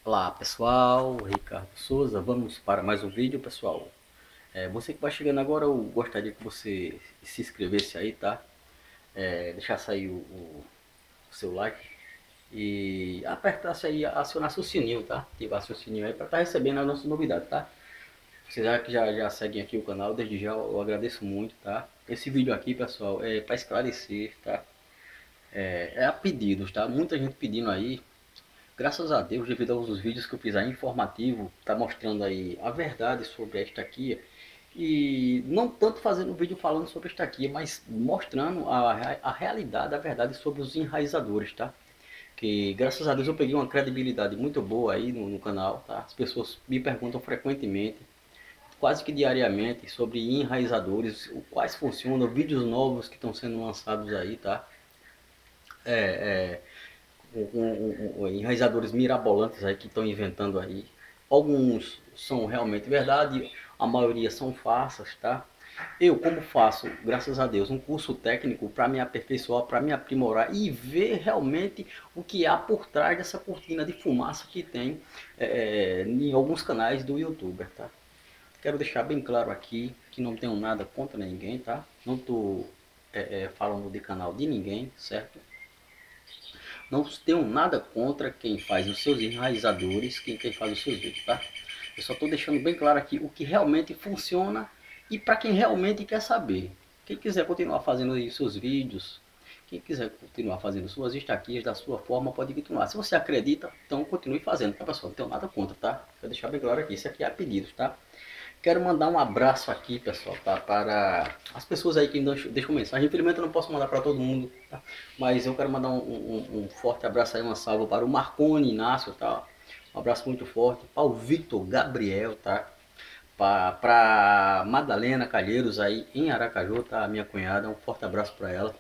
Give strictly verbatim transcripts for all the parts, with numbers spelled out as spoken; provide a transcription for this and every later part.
Olá pessoal, Ricardo Souza, vamos para mais um vídeo pessoal. É, você que vai chegando agora, eu gostaria que você se inscrevesse aí, tá? É, deixar sair o, o, o seu like e apertasse aí, acionasse o sininho, tá? Ativasse o sininho aí para estar tá recebendo a nossa novidade, tá? Vocês já que já, já seguem aqui o canal, desde já eu agradeço muito, tá? Esse vídeo aqui pessoal é para esclarecer, tá? É, é a pedidos, tá? Muita gente pedindo aí. Graças a Deus, devido aos vídeos que eu fiz aí informativo, tá mostrando aí a verdade sobre a estaquia. E não tanto fazendo um vídeo falando sobre a estaquia, mas mostrando a, a realidade, a verdade sobre os enraizadores, tá? Que graças a Deus eu peguei uma credibilidade muito boa aí no, no canal, tá? As pessoas me perguntam frequentemente, quase que diariamente, sobre enraizadores, quais funcionam, vídeos novos que estão sendo lançados aí, tá? É, é, um, um, um, enraizadores mirabolantes aí que estão inventando aí. Alguns são realmente verdade, a maioria são farsas, tá? Eu, como faço, graças a Deus, um curso técnico para me aperfeiçoar, para me aprimorar e ver realmente o que há por trás dessa cortina de fumaça que tem é, em alguns canais do YouTuber, tá? Quero deixar bem claro aqui que não tenho nada contra ninguém, tá? Não estou é, é, falando de canal de ninguém, certo? Não tenho nada contra quem faz os seus enraizadores, quem, quem faz os seus vídeos, tá? Eu só estou deixando bem claro aqui o que realmente funciona e para quem realmente quer saber. Quem quiser continuar fazendo os seus vídeos, quem quiser continuar fazendo suas estaquias da sua forma, pode continuar. Se você acredita, então continue fazendo, tá pessoal? Não tenho nada contra, tá? Vou deixar bem claro aqui, isso aqui é a pedidos, tá? Quero mandar um abraço aqui, pessoal, tá? Para as pessoas aí que deixam, deixam mensagem. Infelizmente eu não posso mandar para todo mundo, tá? Mas eu quero mandar um, um, um forte abraço aí, uma salva para o Marconi Inácio, tá? Um abraço muito forte. Para o Victor Gabriel, tá? Para Madalena Calheiros aí em Aracaju, tá? A minha cunhada, um forte abraço para ela.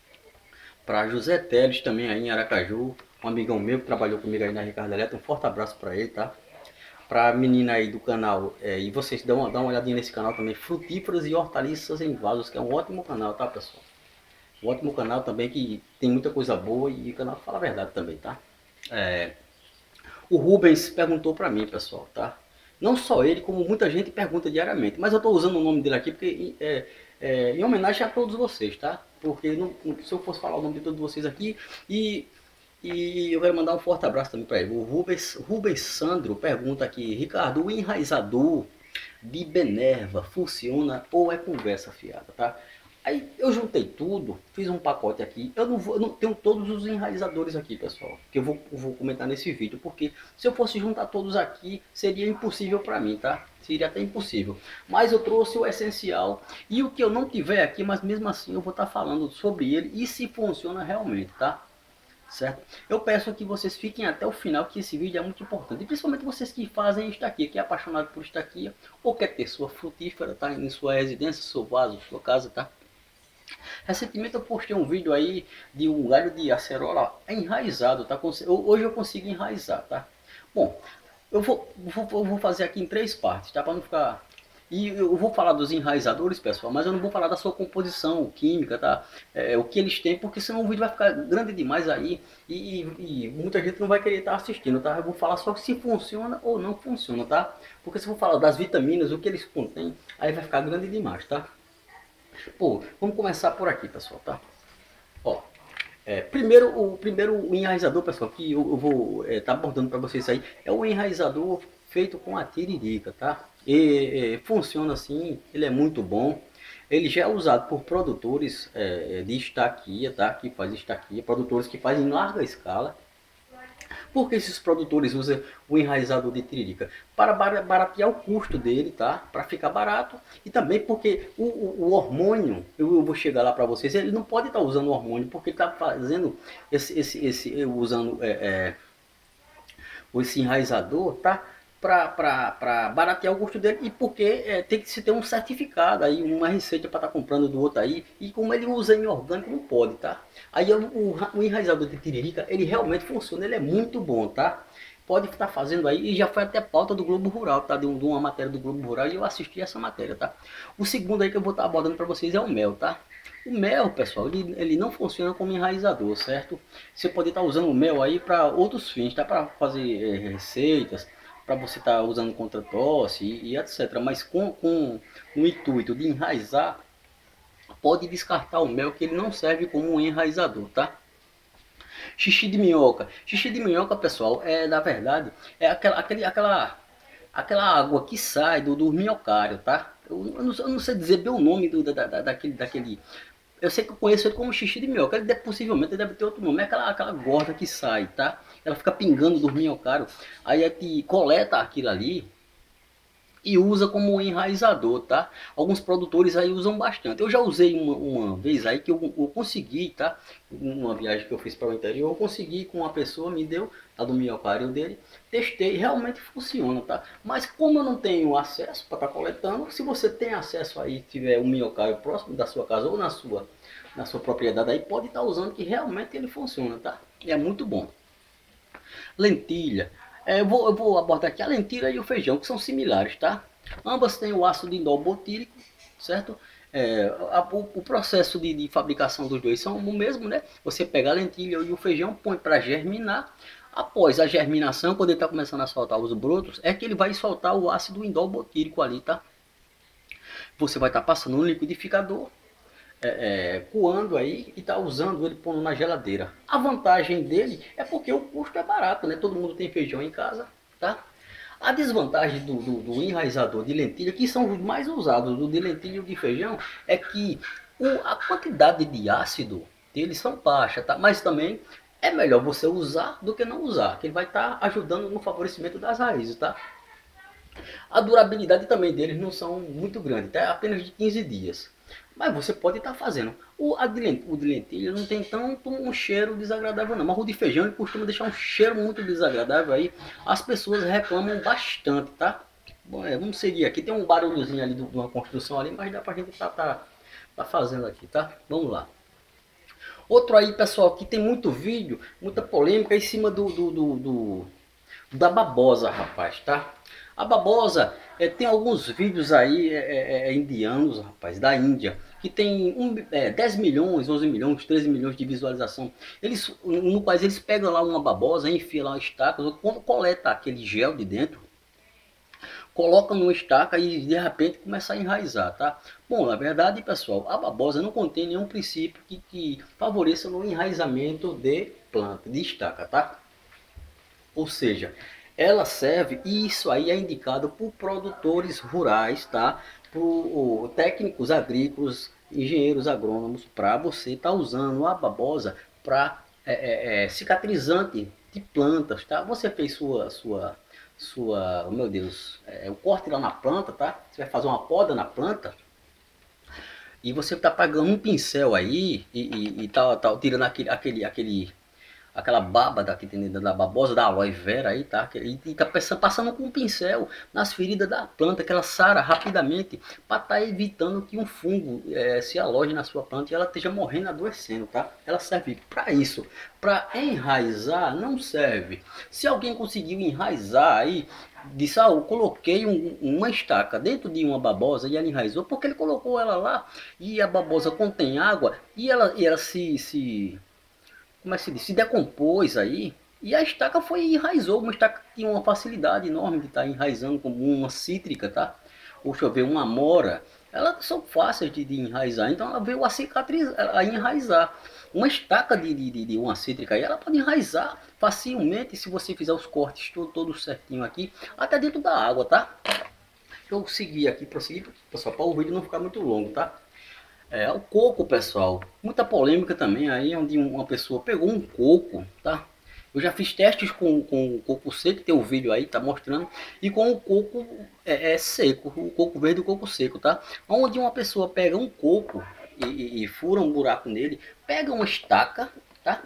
Para José Teles também aí em Aracaju, um amigão meu que trabalhou comigo aí na Ricardo Eletro, um forte abraço para ele, tá? Para a menina aí do canal, é, e vocês dão uma, dão uma olhadinha nesse canal também, Frutíferas e Hortaliças em Vasos, que é um ótimo canal, tá pessoal? Um ótimo canal também que tem muita coisa boa e o canal fala a verdade também, tá? É, o Rubens perguntou para mim, pessoal, tá? Não só ele, como muita gente pergunta diariamente, mas eu estou usando o nome dele aqui porque é, é, em homenagem a todos vocês, tá? Porque não, se eu fosse falar o nome de todos vocês aqui e e eu quero mandar um forte abraço também para ele. O Rubens, Rubens Sandro pergunta aqui, Ricardo, o enraizador de Benerva funciona ou é conversa fiada, tá? Aí eu juntei tudo, fiz um pacote aqui. Eu não, vou, eu não tenho todos os enraizadores aqui, pessoal, que eu vou, vou comentar nesse vídeo, porque se eu fosse juntar todos aqui, seria impossível para mim, tá? Seria até impossível. Mas eu trouxe o essencial e o que eu não tiver aqui, mas mesmo assim eu vou estar falando sobre ele e se funciona realmente, tá? Certo? Eu peço que vocês fiquem até o final, que esse vídeo é muito importante. E principalmente vocês que fazem estaquia, que é apaixonado por estaquia, ou quer ter sua frutífera, tá? Em sua residência, seu vaso, sua casa, tá? Recentemente eu postei um vídeo aí de um galho de acerola enraizado, tá? Hoje eu consigo enraizar, tá? Bom, eu vou, vou, vou fazer aqui em três partes, tá? Para não ficar... E eu vou falar dos enraizadores, pessoal, mas eu não vou falar da sua composição química, tá? É, o que eles têm, porque senão o vídeo vai ficar grande demais aí e, e muita gente não vai querer estar assistindo, tá? Eu vou falar só se funciona ou não funciona, tá? Porque se eu for falar das vitaminas, o que eles contêm, aí vai ficar grande demais, tá? Pô, vamos começar por aqui, pessoal, tá? Ó, é, primeiro, o primeiro o enraizador, pessoal, que eu, eu vou estar é, tá abordando para vocês aí, é o enraizador feito com a tiririca, tá? E, e funciona assim, ele é muito bom. Ele já é usado por produtores é, de estaquia, tá? Que faz estaquia, produtores que fazem em larga escala. Por que esses produtores usam o enraizador de tiririca? Para baratear o custo dele, tá? Para ficar barato. E também porque o, o, o hormônio, eu, eu vou chegar lá para vocês, ele não pode estar usando o hormônio, porque ele está fazendo esse, esse, esse usando é, é, esse enraizador, tá? Para baratear o custo dele e porque é, tem que se ter um certificado aí, uma receita para estar tá comprando do outro aí, e como ele usa em orgânico não pode, tá? Aí o, o, o enraizador de tiririca, ele realmente funciona, ele é muito bom, tá? pode estar fazendo aí, e já foi até pauta do Globo Rural, tá? De, um, de uma matéria do Globo Rural, e eu assisti essa matéria, tá? O segundo aí que eu vou estar abordando para vocês é o mel, tá? O mel, pessoal, ele, ele não funciona como enraizador, certo? Você pode estar usando o mel aí para outros fins, tá? Para fazer é, receitas, para você estar usando contra tosse e, e etcétera. Mas com, com o intuito de enraizar, pode descartar o mel, que ele não serve como um enraizador, tá? Xixi de minhoca. Xixi de minhoca, pessoal, é na verdade é aquela, aquele, aquela, aquela água que sai do, do minhocário, tá? Eu, eu, não, eu não sei dizer bem o nome do, da, da, daquele, daquele. Eu sei que eu conheço ele como xixi de minhoca. Ele deve, possivelmente ele deve ter outro nome. É aquela, aquela gorda que sai, tá? Ela fica pingando do minhocário. Aí a gente coleta aquilo ali e usa como enraizador, tá? Alguns produtores aí usam bastante. Eu já usei uma, uma vez aí que eu, eu consegui, tá? Uma viagem que eu fiz para o interior, eu consegui com uma pessoa, me deu a do miocárdio dele, testei, realmente funciona, tá? Mas como eu não tenho acesso para estar tá coletando, se você tem acesso aí, tiver um miocárdio próximo da sua casa ou na sua, na sua propriedade aí, pode estar tá usando, que realmente ele funciona, tá? É muito bom. Lentilha. É, eu, vou, eu vou abordar aqui a lentilha e o feijão, que são similares, tá? Ambas têm o ácido indolbutírico, certo? É, a, o, o processo de, de fabricação dos dois são o mesmo, né? Você pega a lentilha e o feijão, põe para germinar. Após a germinação, quando ele está começando a soltar os brotos, é que ele vai soltar o ácido indolbutírico ali, tá? Você vai estar tá passando no liquidificador, É, é, coando aí e tá usando ele pondo na geladeira. A vantagem dele é porque o custo é barato, né? Todo mundo tem feijão em casa, tá? A desvantagem do, do, do enraizador de lentilha, que são os mais usados, do de lentilha e de feijão, é que o, a quantidade de ácido deles são baixa, tá? Mas também é melhor você usar do que não usar, que ele vai estar tá ajudando no favorecimento das raízes, tá? A durabilidade também deles não são muito grande, tá? É apenas de quinze dias. Mas você pode estar fazendo. O, a de lentilha, o de lentilha não tem tanto um cheiro desagradável não. Mas o de feijão ele costuma deixar um cheiro muito desagradável aí. As pessoas reclamam bastante, tá? Bom, é, vamos seguir aqui. Tem um barulhozinho ali de uma construção ali, mas dá pra gente tá, tá, tá fazendo aqui, tá? Vamos lá. Outro aí, pessoal, que tem muito vídeo, muita polêmica em cima do, do, do, do da babosa, rapaz, tá? A babosa, é, tem alguns vídeos aí é, é, é, indianos, rapaz, da Índia, que tem um, é, dez milhões, onze milhões, treze milhões de visualização. Eles, no quais eles pegam lá uma babosa, enfiam lá estacas, quando coleta aquele gel de dentro, colocam numa estaca e de repente começa a enraizar, tá? Bom, na verdade, pessoal, a babosa não contém nenhum princípio que, que favoreça no enraizamento de planta, de estaca, tá? Ou seja, ela serve, e isso aí é indicado por produtores rurais, tá? Por técnicos agrícolas, engenheiros agrônomos, para você estar tá usando a babosa para é, é, é, cicatrizante de plantas, tá? Você fez sua, sua, sua, oh meu Deus, é, o corte lá na planta, tá? Você vai fazer uma poda na planta, e você tá pegando um pincel aí e, e, e tá, tá tirando aquele, aquele, aquele aquela baba daqui dentro da babosa da aloe vera aí, tá? E tá passando com um pincel nas feridas da planta, que ela sara rapidamente, para estar tá evitando que um fungo é, se aloje na sua planta e ela esteja morrendo, adoecendo, tá? Ela serve para isso. Para enraizar, não serve. Se alguém conseguiu enraizar aí, disse, ah, eu coloquei um, uma estaca dentro de uma babosa e ela enraizou, porque ele colocou ela lá e a babosa contém água e ela, e ela se... se como é que se diz, se decompôs aí, e a estaca foi e enraizou. Uma estaca que tinha uma facilidade enorme de estar tá enraizando, como uma cítrica, tá? Ou deixa eu ver, uma amora, elas são fáceis de, de enraizar, então ela veio a cicatrizar, a enraizar. Uma estaca de, de, de uma cítrica aí, ela pode enraizar facilmente se você fizer os cortes todos todo certinho aqui, até dentro da água, tá? Deixa eu seguir aqui, prosseguir, pessoal, para o vídeo não ficar muito longo, tá? É, o coco, pessoal, muita polêmica também aí, onde uma pessoa pegou um coco, tá? Eu já fiz testes com, com o coco seco, tem o um vídeo aí, tá mostrando, e com o coco é, é, seco, o coco verde e o coco seco, tá? Onde uma pessoa pega um coco e, e, e fura um buraco nele, pega uma estaca, tá?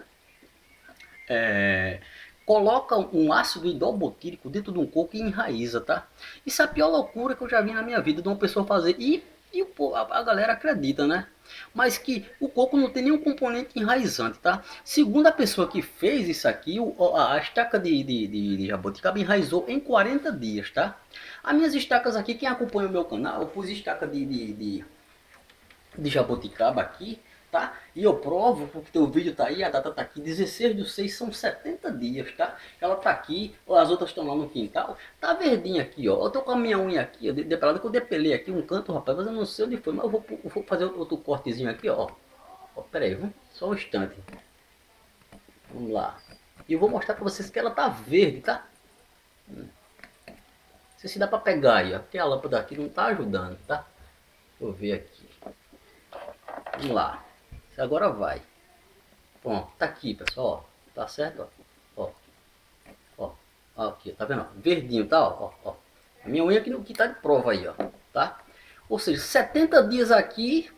É, coloca um ácido indolbutírico dentro de um coco e enraiza, tá? Isso é a pior loucura que eu já vi na minha vida de uma pessoa fazer, e E a galera acredita, né? mas que o coco não tem nenhum componente enraizante, tá? Segundo a pessoa que fez isso aqui, a estaca de, de, de, de jabuticaba enraizou em quarenta dias, tá? As minhas estacas aqui, quem acompanha o meu canal, eu pus estaca de, de, de, de jabuticaba aqui, tá? E eu provo, porque o vídeo tá aí, a data tá aqui, dezesseis do seis, são setenta dias, tá? Ela tá aqui, as outras estão lá no quintal, tá verdinha aqui, ó. Eu tô com a minha unha aqui, eu depelada, que eu depelei aqui um canto, rapaz, mas eu não sei onde foi, mas eu vou, eu vou fazer outro cortezinho aqui, ó. Ó, pera aí, vamos, só um instante. Vamos lá. E eu vou mostrar pra vocês que ela tá verde, tá? Não sei se dá pra pegar aí, ó, porque a lâmpada aqui não tá ajudando, tá? Deixa eu ver aqui. Vamos lá. Agora vai. Pronto, tá aqui, pessoal, ó. Tá certo, ó. Ó, ó, aqui, tá vendo? Verdinho, tá? Ó, ó. A minha unha aqui, que tá de prova aí, ó. Tá? Ou seja, setenta dias aqui.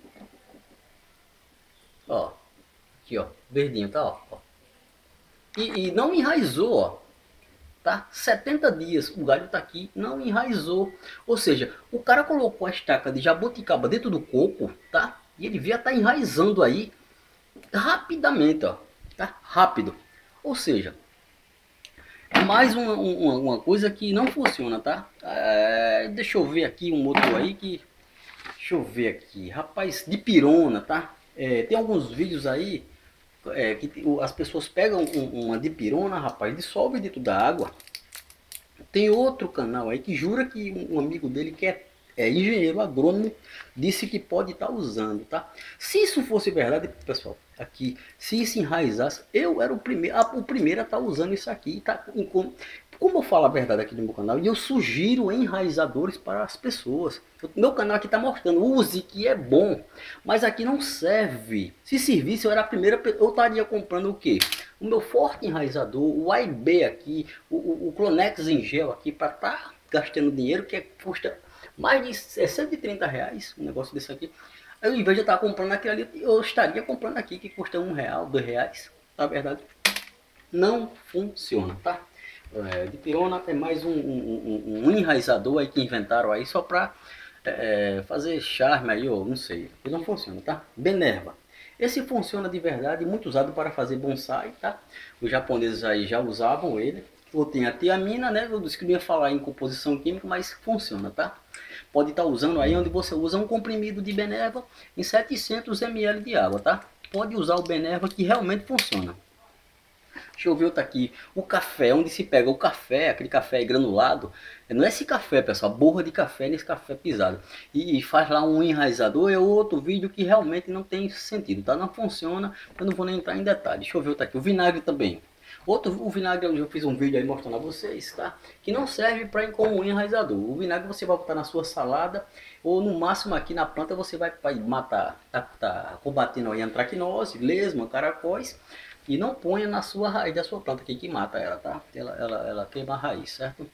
Ó. Aqui, ó. Verdinho, tá? Ó. E, e não enraizou, ó. Tá? setenta dias o galho tá aqui, não enraizou. Ou seja, o cara colocou a estaca de jabuticaba dentro do coco, tá? E ele via tá enraizando aí rapidamente, ó. Tá? Rápido. Ou seja, mais uma, uma, uma coisa que não funciona, tá? É, deixa eu ver aqui um outro aí que... Deixa eu ver aqui. Rapaz, dipirona, tá? É, tem alguns vídeos aí é, que as pessoas pegam um, uma dipirona, rapaz, dissolve dentro da água. Tem outro canal aí que jura que um amigo dele que é, é engenheiro agrônomo disse que pode estar tá usando, tá? Se isso fosse verdade, pessoal, aqui, se isso enraizasse, eu era o primeiro, o primeiro a estar tá usando isso aqui, tá? Como eu falo a verdade aqui no meu canal, e eu sugiro enraizadores para as pessoas. O meu canal aqui está mostrando, use que é bom, mas aqui não serve. Se servisse, eu era a primeira, eu estaria comprando o quê? O meu forte enraizador, o A I B aqui, o, o, o Clonex em gel aqui, para estar tá gastando dinheiro que custa mais de cento e trinta reais, um negócio desse aqui. Eu, em vez de eu estar comprando aquilo ali, eu estaria comprando aqui, que custa um real, dois reais. Na verdade, não funciona, tá? É, dipirona é mais um, um, um, um enraizador aí que inventaram aí só para é, fazer charme aí, ou não sei. Ele não funciona, tá? Benerva. Esse funciona de verdade, muito usado para fazer bonsai, tá? Os japoneses aí já usavam ele. Ou tem a tiamina, né? Eu disse que não ia falar em composição química, mas funciona, tá? Pode estar usando aí onde você usa um comprimido de Benerva em setecentos mililitros de água, tá? Pode usar o Benerva que realmente funciona. Deixa eu ver outro aqui. O café, onde se pega o café, aquele café granulado. Não é esse café, pessoal, borra de café nesse café pisado. E, e faz lá um enraizador. É outro vídeo que realmente não tem sentido, tá? Não funciona. Eu não vou nem entrar em detalhes. Deixa eu ver outro aqui. O vinagre também. Outro, o vinagre eu fiz um vídeo aí mostrando a vocês, tá? Que não serve para como enraizador. O vinagre você vai botar na sua salada ou no máximo aqui na planta você vai, vai matar, tá, tá combatendo aí antracnose, lesma, caracóis. E não ponha na sua raiz da sua planta aqui que mata ela, tá? Ela, ela, ela queima a raiz, certo?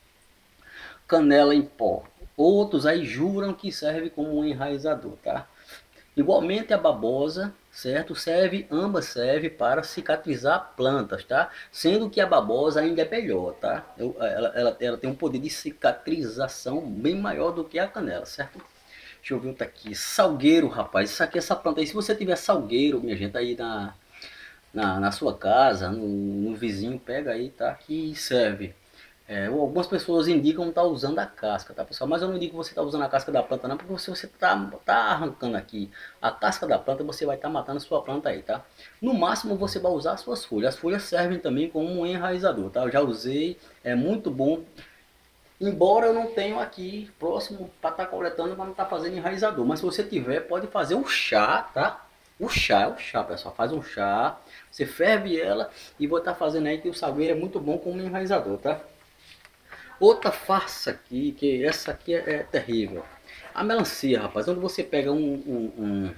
Canela em pó. Outros aí juram que serve como um enraizador, tá? Igualmente a babosa, certo? Serve, ambas servem para cicatrizar plantas, tá? Sendo que a babosa ainda é melhor, tá? Eu, ela, ela, ela tem um poder de cicatrização bem maior do que a canela, certo? Deixa eu ver outra aqui. Salgueiro, rapaz. Isso aqui, essa planta aí, se você tiver salgueiro, minha gente, aí na... Na, na sua casa, no, no vizinho, pega aí, tá? Que serve. É, algumas pessoas indicam estar tá usando a casca, tá, pessoal? Mas eu não indico você estar tá usando a casca da planta, não, porque se você tá, tá arrancando aqui a casca da planta, você vai estar tá matando a sua planta aí, tá? No máximo você vai usar as suas folhas. As folhas servem também como um enraizador, tá? Eu já usei, é muito bom. Embora eu não tenha aqui próximo para estar tá coletando, para não estar tá fazendo enraizador. Mas se você tiver, pode fazer um chá, tá? O chá, é o chá, pessoal. Faz um chá, você ferve ela e vou estar tá fazendo aí que o salgueiro é muito bom como enraizador, tá? Outra farsa aqui, que essa aqui é, é terrível. A melancia, rapaz, onde você pega um, um, um...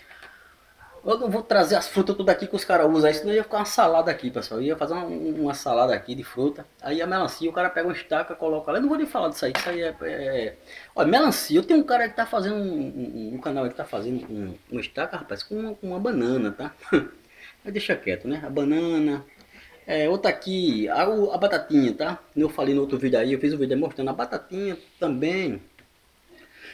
Eu não vou trazer as frutas tudo aqui que os caras usam, senão ia ficar uma salada aqui, pessoal. Eu ia fazer uma, uma salada aqui de fruta. Aí a melancia, o cara pega uma estaca, coloca lá. Eu não vou nem falar disso aí, isso aí é... é... Olha, melancia, eu tenho um cara que tá fazendo um, um, um canal que tá fazendo um, uma estaca, rapaz, com uma, com uma banana, tá? Mas deixa quieto, né? A banana. É, outra aqui, a, a batatinha, tá? Eu falei no outro vídeo aí, eu fiz um vídeo mostrando a batatinha também.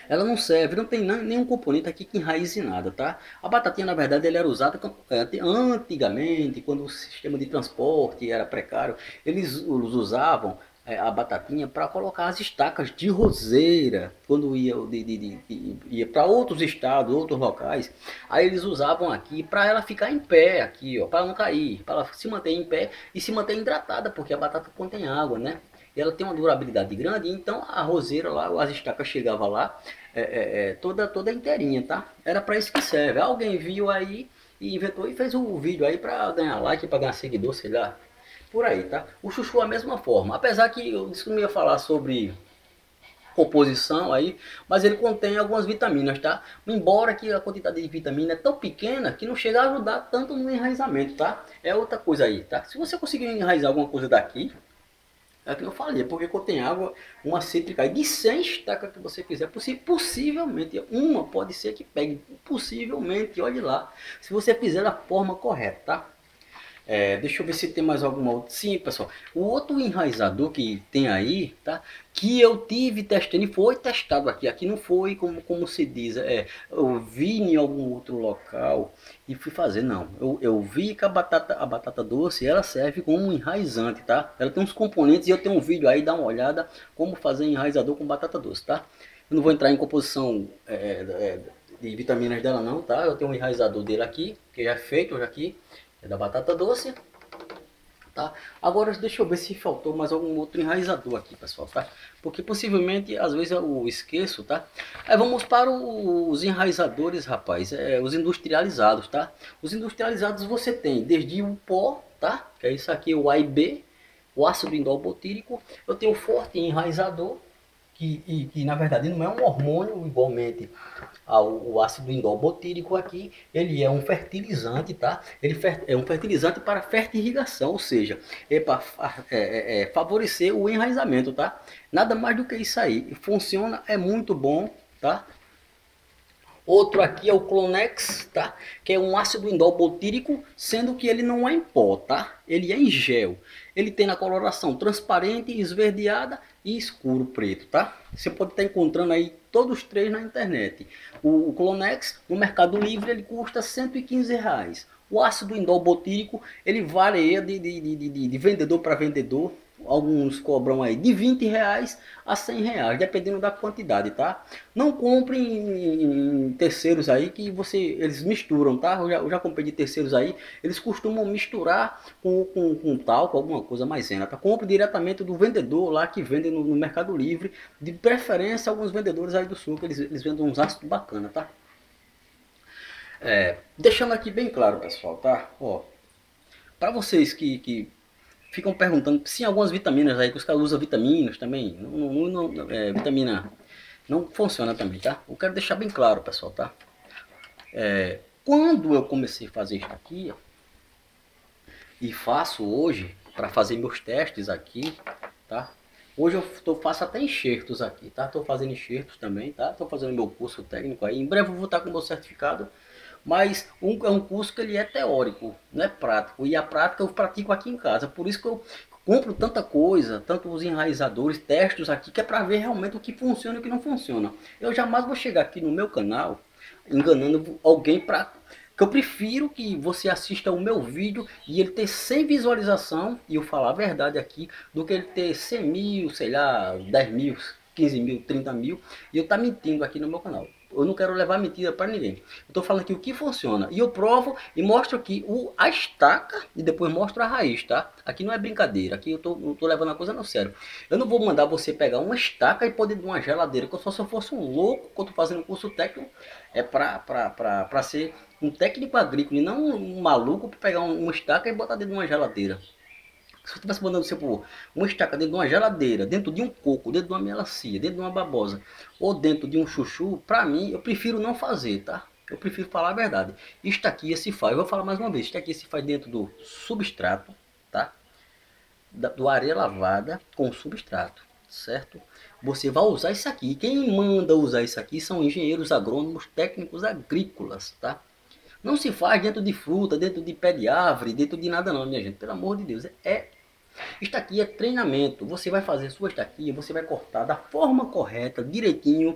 ela não serve, não tem nenhum componente aqui que enraize nada, tá? A batatinha, na verdade, ela era usada antigamente, quando o sistema de transporte era precário, eles usavam a batatinha para colocar as estacas de roseira, quando ia, de, de, de, ia para outros estados, outros locais, aí eles usavam aqui para ela ficar em pé, aqui, ó, para não cair, para ela se manter em pé e se manter hidratada, porque a batata contém água, né? E ela tem uma durabilidade grande, então a roseira lá, as estacas chegavam lá, é, é, é, toda, toda inteirinha, tá? Era para isso que serve. Alguém viu aí e inventou e fez um vídeo aí para ganhar like, para ganhar seguidor, sei lá. Por aí, tá? O chuchu é a mesma forma. Apesar que eu disse que não ia falar sobre composição aí, mas ele contém algumas vitaminas, tá? Embora que a quantidade de vitamina é tão pequena que não chega a ajudar tanto no enraizamento, tá? É outra coisa aí, tá? Se você conseguir enraizar alguma coisa daqui, é o que eu falei, porque contém água, uma cítrica de cem estacas que você fizer, possivelmente, uma pode ser que pegue, possivelmente, olhe lá, se você fizer da forma correta, tá? É, deixa eu ver se tem mais alguma outra. Sim, pessoal. O outro enraizador que tem aí, tá? Que eu tive testando e foi testado aqui. Aqui não foi como, como se diz. É, eu vi em algum outro local e fui fazer. Não. Eu, eu vi que a batata, a batata doce ela serve como um enraizante, tá? Ela tem uns componentes e eu tenho um vídeo aí, dá uma olhada como fazer enraizador com batata doce, tá? Eu não vou entrar em composição é, é, de vitaminas dela não, tá? Eu tenho um enraizador dele aqui, que já é feito já aqui. É da batata doce, tá? Agora deixa eu ver se faltou mais algum outro enraizador aqui, pessoal, tá? Porque possivelmente, às vezes eu esqueço, tá? Aí vamos para os enraizadores, rapaz, é, os industrializados, tá? Os industrializados você tem desde o pó, tá? Que é isso aqui, o A e B, o ácido indolbutírico. Eu tenho o forte enraizador, que, e, que na verdade não é um hormônio igualmente ao o ácido indolbutírico aqui, ele é um fertilizante, tá? Ele é um fertilizante para fertirrigação, ou seja, é para é, é, é, favorecer o enraizamento, tá? Nada mais do que isso aí. Funciona, é muito bom, tá? Outro aqui é o Clonex, tá? Que é um ácido indolbutírico, sendo que ele não é em pó, tá? Ele é em gel. Ele tem na coloração transparente, esverdeada e escuro preto, tá? Você pode estar encontrando aí todos os três na internet. O, o Clonex, no Mercado Livre, ele custa cento e quinze reais. O ácido indolbutírico, ele varia de, de, de, de, de vendedor para vendedor. Alguns cobram aí de vinte reais a cem reais, dependendo da quantidade, tá? Não compre em, em terceiros aí que você, eles misturam, tá? Eu já, eu já comprei de terceiros aí, eles costumam misturar com, com, com talco, alguma coisa maisena, tá? Compre diretamente do vendedor lá que vende no, no Mercado Livre, de preferência alguns vendedores aí do sul, que eles, eles vendem uns ácidos bacana, tá? É, deixando aqui bem claro, pessoal, tá? Ó, para vocês que, que ficam perguntando se algumas vitaminas aí, que os caras usam vitaminas também, não, não, não, é, vitamina não funciona também, tá? Eu quero deixar bem claro, pessoal, tá? É, quando eu comecei a fazer isso aqui, ó, e faço hoje, para fazer meus testes aqui, tá? Hoje eu tô, faço até enxertos aqui, tá? Tô fazendo enxertos também, tá? Tô fazendo meu curso técnico aí, em breve eu vou estar com o meu certificado, mas um, é um curso que ele é teórico, não é prático, e a prática eu pratico aqui em casa, por isso que eu compro tanta coisa, tanto os enraizadores, testes aqui, que é para ver realmente o que funciona e o que não funciona. Eu jamais vou chegar aqui no meu canal enganando alguém para que eu prefiro que você assista o meu vídeo e ele ter cem visualização e eu falar a verdade aqui, do que ele ter cem mil, sei lá, dez mil, quinze mil, trinta mil e eu estar tá mentindo aqui no meu canal. Eu não quero levar mentira para ninguém. Eu estou falando aqui o que funciona. E eu provo e mostro aqui o, a estaca e depois mostro a raiz, tá? Aqui não é brincadeira. Aqui eu tô, eu tô levando a coisa no sério. Eu não vou mandar você pegar uma estaca e pôr dentro de uma geladeira. Que eu só se eu fosse um louco quando tô fazendo curso técnico. É para ser um técnico agrícola e não um maluco para pegar uma estaca e botar dentro de uma geladeira. Se eu estivesse mandando você por uma estaca dentro de uma geladeira, dentro de um coco, dentro de uma melancia, dentro de uma babosa, ou dentro de um chuchu, pra mim, eu prefiro não fazer, tá? Eu prefiro falar a verdade. Isto aqui se faz, eu vou falar mais uma vez, isto aqui se faz dentro do substrato, tá? Da, do areia lavada com substrato, certo? Você vai usar isso aqui. Quem manda usar isso aqui são engenheiros agrônomos, técnicos agrícolas, tá? Não se faz dentro de fruta, dentro de pé de árvore, dentro de nada não, minha gente. Pelo amor de Deus. É, isto aqui é treinamento. Você vai fazer sua estaquia, você vai cortar da forma correta, direitinho,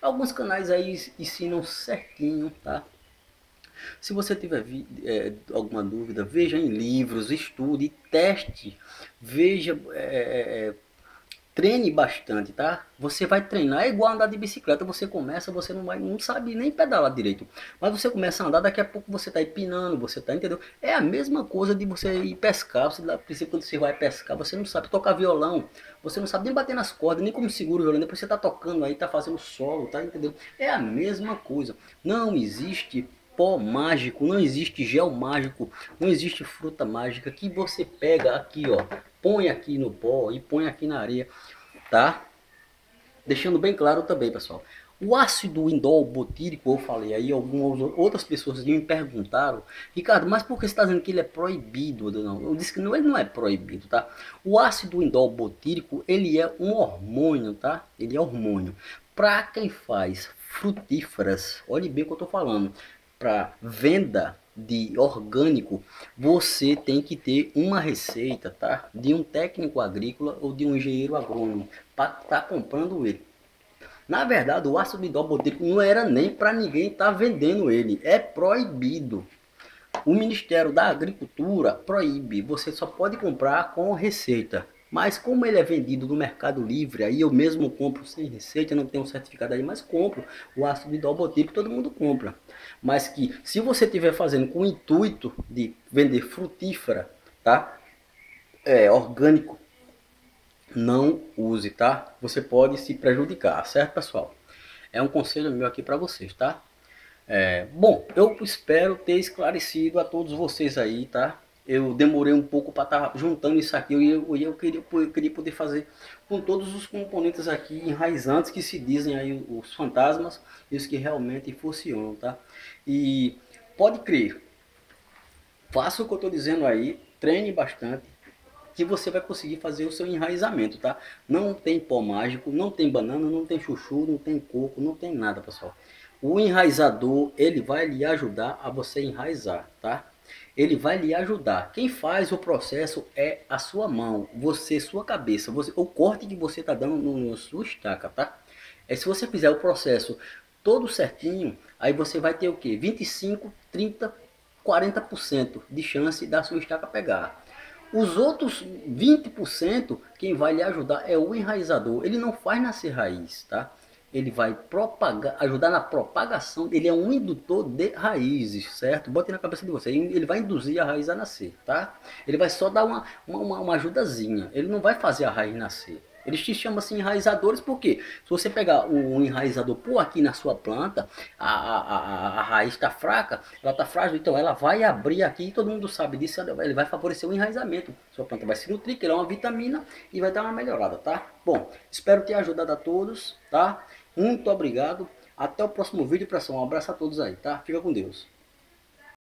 Alguns canais aí ensinam certinho, tá? Se você tiver é, alguma dúvida, veja em livros, estude, teste, veja, é, é, treine bastante, tá? Você vai treinar, é igual andar de bicicleta, você começa, você não vai, não sabe nem pedalar direito, mas você começa a andar, daqui a pouco você tá empinando, você tá, entendeu? É a mesma coisa de você ir pescar, você, a princípio, quando você vai pescar, você não sabe tocar violão, você não sabe nem bater nas cordas, nem como segura o violão, depois você tá tocando aí, tá fazendo solo, tá, entendeu? É a mesma coisa, não existe pó mágico, não existe gel mágico, não existe fruta mágica que você pega aqui, ó, põe aqui no pó e põe aqui na areia, tá? Deixando bem claro também, pessoal. O ácido indol butírico, eu falei aí, algumas outras pessoas me perguntaram, Ricardo, mas por que você está dizendo que ele é proibido? Não, eu disse que não, ele não é proibido, tá? O ácido indol butírico, ele é um hormônio, tá? Ele é hormônio. Para quem faz frutíferas, olhe bem o que eu estou falando, para venda de orgânico, você tem que ter uma receita, tá? De um técnico agrícola ou de um engenheiro agrônomo para estar tá comprando ele. Na verdade, o ácido indóbotírico não era nem para ninguém estar tá vendendo ele, é proibido. O Ministério da Agricultura proíbe, você só pode comprar com receita. Mas como ele é vendido no Mercado Livre, aí eu mesmo compro sem receita, não tenho certificado aí, mas compro o ácido indóbotírico, todo mundo compra. Mas que se você estiver fazendo com o intuito de vender frutífera, tá? É, orgânico, não use, tá? Você pode se prejudicar, certo, pessoal? É um conselho meu aqui para vocês, tá? É, bom, eu espero ter esclarecido a todos vocês aí, tá? Eu demorei um pouco para estar tá juntando isso aqui e eu, eu, queria, eu queria poder fazer com todos os componentes aqui enraizantes que se dizem aí os fantasmas, isso que realmente funcionam, tá? E pode crer, faça o que eu estou dizendo aí, treine bastante, que você vai conseguir fazer o seu enraizamento, tá? Não tem pó mágico, não tem banana, não tem chuchu, não tem coco, não tem nada, pessoal. O enraizador, ele vai lhe ajudar a você enraizar, tá? Ele vai lhe ajudar. Quem faz o processo é a sua mão, você, sua cabeça, você, o corte que você está dando no, no sua estaca, tá? É, se você fizer o processo todo certinho, aí você vai ter o quê? vinte e cinco, trinta, quarenta por cento de chance da sua estaca pegar. Os outros vinte por cento, quem vai lhe ajudar é o enraizador. Ele não faz nascer raiz, tá? Ele vai propagar, ajudar na propagação, ele é um indutor de raízes, certo? Bote na cabeça de você, ele vai induzir a raiz a nascer, tá? Ele vai só dar uma, uma, uma ajudazinha, ele não vai fazer a raiz nascer. Eles te chamam assim enraizadores porque se você pegar um enraizador por aqui na sua planta, a, a, a, a raiz está fraca, ela está frágil, então ela vai abrir aqui, e todo mundo sabe disso, ele vai favorecer o enraizamento. Sua planta vai se nutrir, criar uma vitamina e vai dar uma melhorada, tá? Bom, espero ter ajudado a todos, tá? Muito obrigado, até o próximo vídeo, pessoal. Um abraço a todos aí, tá? Fica com Deus.